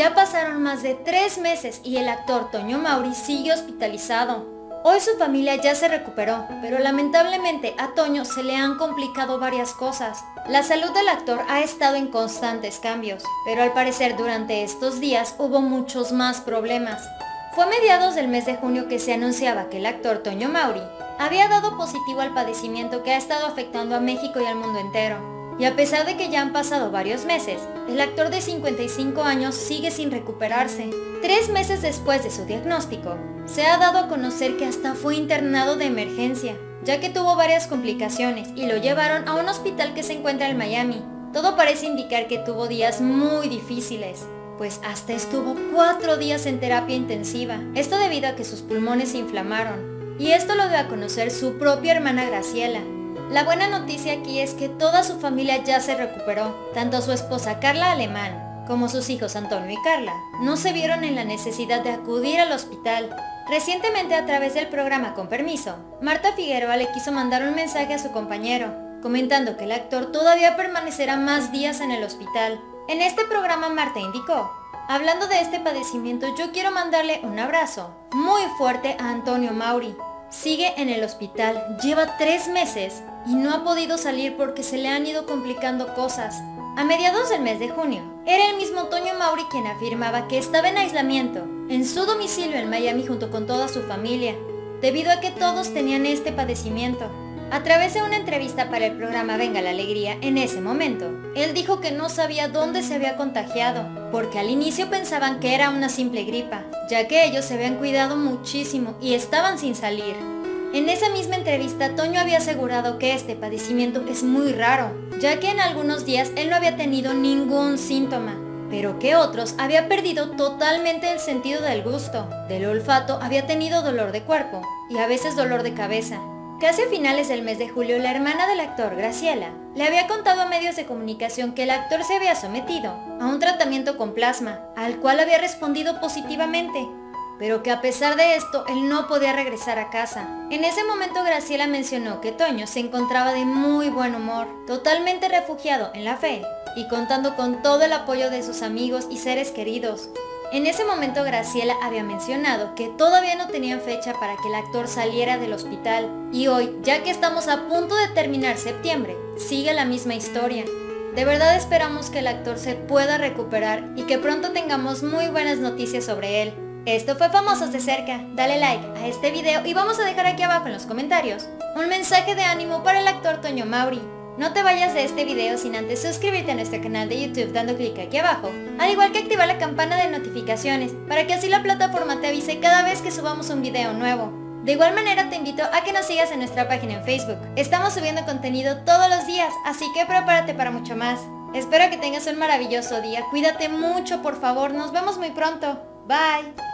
Ya pasaron más de 3 meses y el actor Toño Mauri sigue hospitalizado. Hoy su familia ya se recuperó, pero lamentablemente a Toño se le han complicado varias cosas. La salud del actor ha estado en constantes cambios, pero al parecer durante estos días hubo muchos más problemas. Fue a mediados del mes de junio que se anunciaba que el actor Toño Mauri había dado positivo al padecimiento que ha estado afectando a México y al mundo entero. Y a pesar de que ya han pasado varios meses, el actor de 55 años sigue sin recuperarse. 3 meses después de su diagnóstico, se ha dado a conocer que hasta fue internado de emergencia, ya que tuvo varias complicaciones y lo llevaron a un hospital que se encuentra en Miami. Todo parece indicar que tuvo días muy difíciles, pues hasta estuvo 4 días en terapia intensiva. Esto debido a que sus pulmones se inflamaron. Y esto lo dio a conocer su propia hermana Graciela. La buena noticia aquí es que toda su familia ya se recuperó. Tanto su esposa Carla Alemán como sus hijos Antonio y Carla no se vieron en la necesidad de acudir al hospital. Recientemente, a través del programa Con Permiso, Marta Figueroa le quiso mandar un mensaje a su compañero, comentando que el actor todavía permanecerá más días en el hospital. En este programa Marta indicó: hablando de este padecimiento, yo quiero mandarle un abrazo muy fuerte a Antonio Mauri. Sigue en el hospital, lleva 3 meses y no ha podido salir porque se le han ido complicando cosas. A mediados del mes de junio, era el mismo Toño Mauri quien afirmaba que estaba en aislamiento en su domicilio en Miami junto con toda su familia, debido a que todos tenían este padecimiento. A través de una entrevista para el programa Venga la Alegría, en ese momento, él dijo que no sabía dónde se había contagiado, porque al inicio pensaban que era una simple gripa, ya que ellos se habían cuidado muchísimo y estaban sin salir. En esa misma entrevista, Toño había asegurado que este padecimiento es muy raro, ya que en algunos días él no había tenido ningún síntoma, pero que otros había perdido totalmente el sentido del gusto, del olfato, había tenido dolor de cuerpo y a veces dolor de cabeza. Casi a finales del mes de julio, la hermana del actor, Graciela, le había contado a medios de comunicación que el actor se había sometido a un tratamiento con plasma, al cual había respondido positivamente, pero que a pesar de esto, él no podía regresar a casa. En ese momento, Graciela mencionó que Toño se encontraba de muy buen humor, totalmente refugiado en la fe y contando con todo el apoyo de sus amigos y seres queridos. En ese momento, Graciela había mencionado que todavía no tenían fecha para que el actor saliera del hospital, y hoy, ya que estamos a punto de terminar septiembre, sigue la misma historia. De verdad esperamos que el actor se pueda recuperar y que pronto tengamos muy buenas noticias sobre él. Esto fue Famosos de Cerca. Dale like a este video y vamos a dejar aquí abajo en los comentarios un mensaje de ánimo para el actor Toño Mauri. No te vayas de este video sin antes suscribirte a nuestro canal de YouTube dando clic aquí abajo, al igual que activar la campana de notificaciones para que así la plataforma te avise cada vez que subamos un video nuevo. De igual manera te invito a que nos sigas en nuestra página en Facebook. Estamos subiendo contenido todos los días, así que prepárate para mucho más. Espero que tengas un maravilloso día, cuídate mucho por favor, nos vemos muy pronto. Bye.